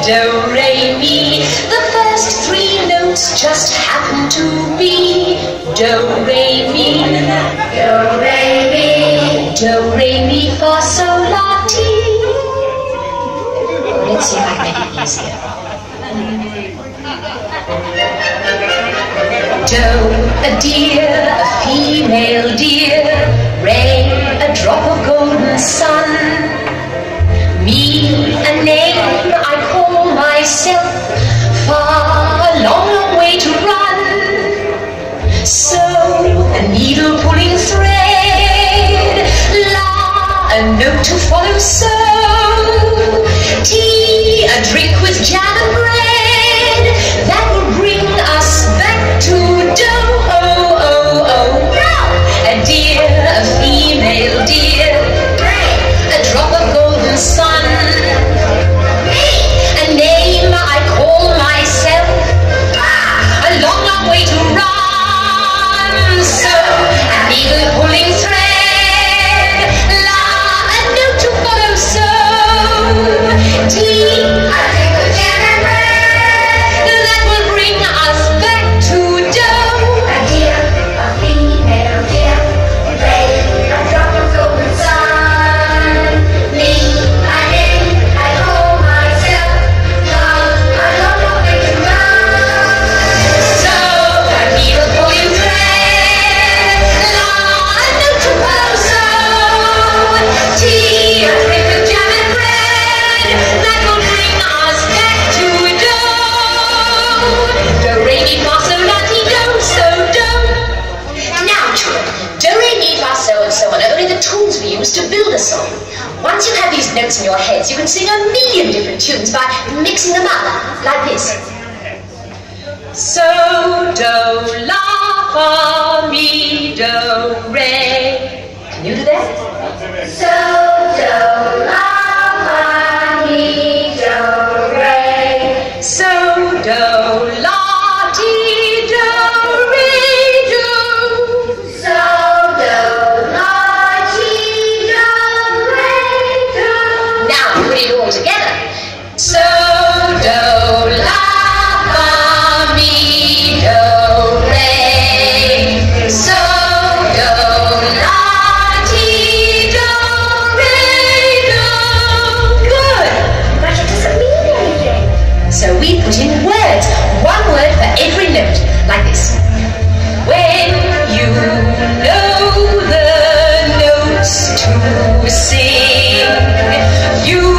do, re, mi. The first three notes just happen to be do, re, mi. Do, re, mi. Do, re, mi, fa, sol, la, ti. Let's see if I can make it easier. Do, a deer, a female deer. Re, a drop of golden sun. Me, a name I call myself. Fa, a long, long way to run. So, a needle pulling thread. La, a note to follow. So, tea, a drink with jam and bread. That will bring us back to do. Oh, oh, oh. Now, a deer, a female deer. A drop of golden sun. A name I call myself. A long, long way to run. So, a needle pulling thread. La, a note to follow. So, tea, a drink of jam and bread. That will bring us back to dough. A deer, a female deer. A drop of golden sun. Me, a name I call myself. A long, long way to run. So, a needle pulling thread. La, a note to follow. So, tea, a drink of jam and bread. That will bring us back to dough. Do, re, mi, fa, sol, la, ti, do, so, do. Now, children, do, re, mi, fa, so, and so on are only the tools we use to build a song. Once you have these notes in your heads, you can sing a million different tunes by mixing them up, like this. So, do, la, fa, mi, do, re. Can you do that? So, do, la, fa, mi, do, re. So, do, la, ti, do, re, do. So, do, la, ti, do, re, do. Now, put it all together. So, do, la, fa, mi, do, re. So, do, la, ti, do, re, do. Good. But it doesn't mean anything. So we put in words, one word for every note, like this. When you know the notes to sing, you